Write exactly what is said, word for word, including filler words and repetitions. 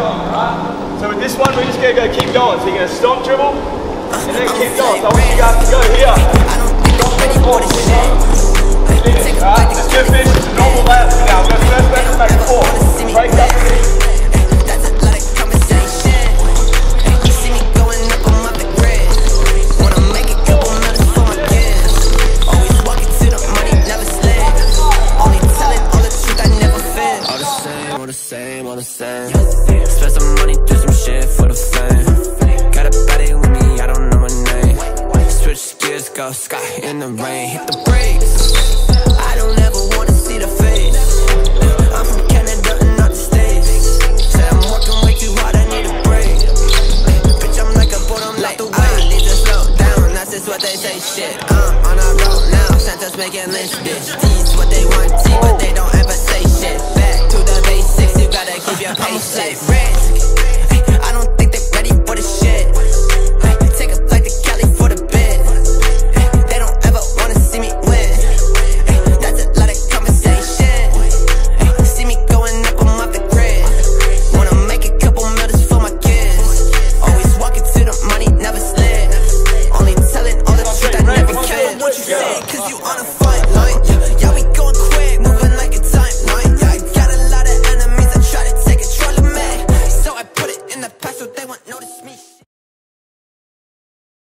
on, alright? So with this one, we're just gonna go keep going. So you're gonna stop, dribble, and then keep going. So I want you guys to go here. Finish, alright? Let's just finish with some normal layups for now. We're gonna first back and make four. Break up the finish. Spend some money, do some shit for the fame. Got a baddie with me, I don't know her name. Switch gears, go sky in the rain. Hit the brake.